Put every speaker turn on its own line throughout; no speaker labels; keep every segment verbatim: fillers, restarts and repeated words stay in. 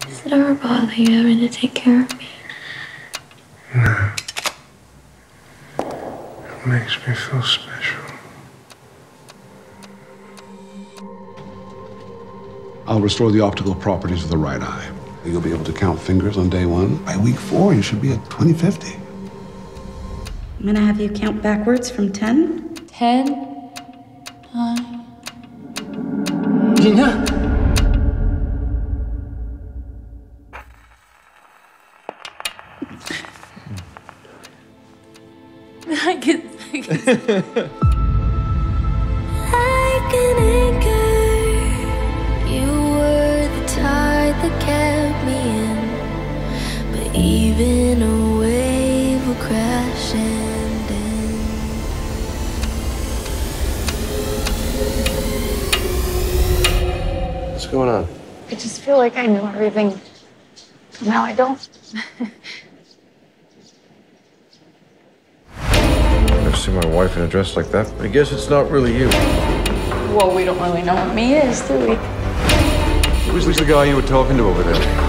Does it ever bother you having to take care of me?
No. It makes me feel special.
I'll restore the optical properties of the right eye. You'll be able to count fingers on day one. By week four, you should be at twenty fifty.
I'm gonna have you count backwards from ten.
Ten, nine.
Gina!
I get. I get...
Like an anchor, you were the tide that kept me in. But even a wave will crash and end.
What's going on?
I just feel like I know everything. Now I don't.
Never seen my wife in a dress like that. I guess it's not really you.
Well, we don't really know what me is, do we?
Who's the guy you were talking to over there?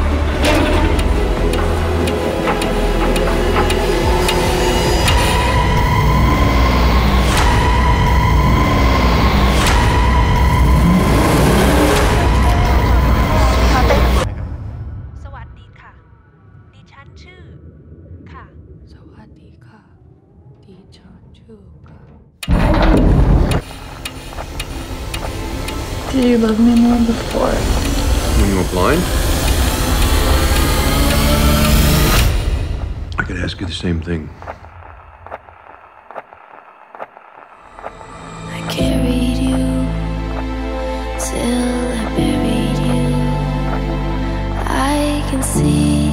Did you love me more before?
When you were blind? I could ask you the same thing.
I carried you till I buried you. I can see